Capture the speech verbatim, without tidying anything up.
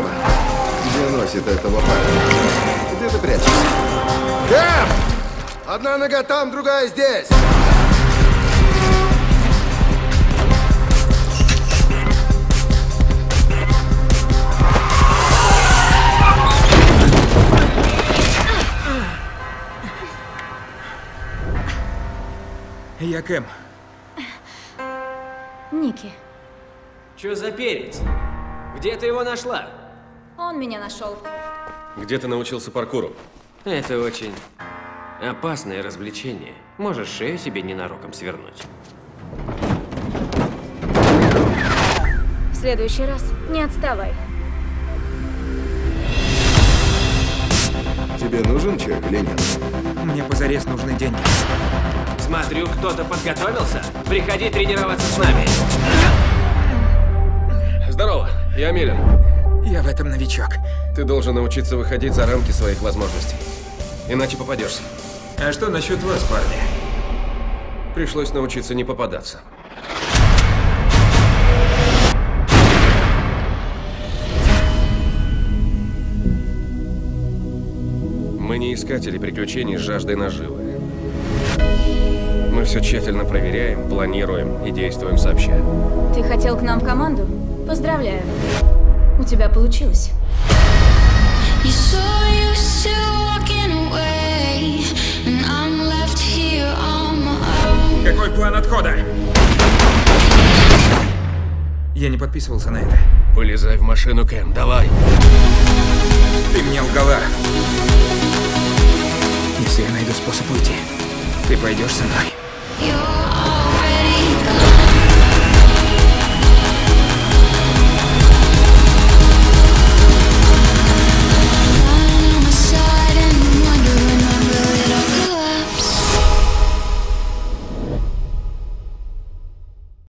проблема. Где носит этого парня? Где ты прячешься? Кэм! Одна нога там, другая здесь! Я Кэм. Ники. Чё за перец? Где ты его нашла? Он меня нашел. Где ты научился паркуру? Это очень опасное развлечение. Можешь шею себе ненароком свернуть. В следующий раз не отставай. Тебе нужен чек или нет? Мне позарез нужны деньги. Смотрю, кто-то подготовился. Приходи тренироваться с нами. Здорово, я Милен. Я в этом новичок. Ты должен научиться выходить за рамки своих возможностей. Иначе попадешься. А что насчет вас, парни? Пришлось научиться не попадаться. Мы не искатели приключений с жаждой наживы. Мы все тщательно проверяем, планируем и действуем сообща. Ты хотел к нам в команду? Поздравляю. У тебя получилось. Какой план отхода? Я не подписывался на это. Вылезай в машину, Кэм, давай. Ты мне лгала. Если я найду способ уйти, ты пойдешь со мной.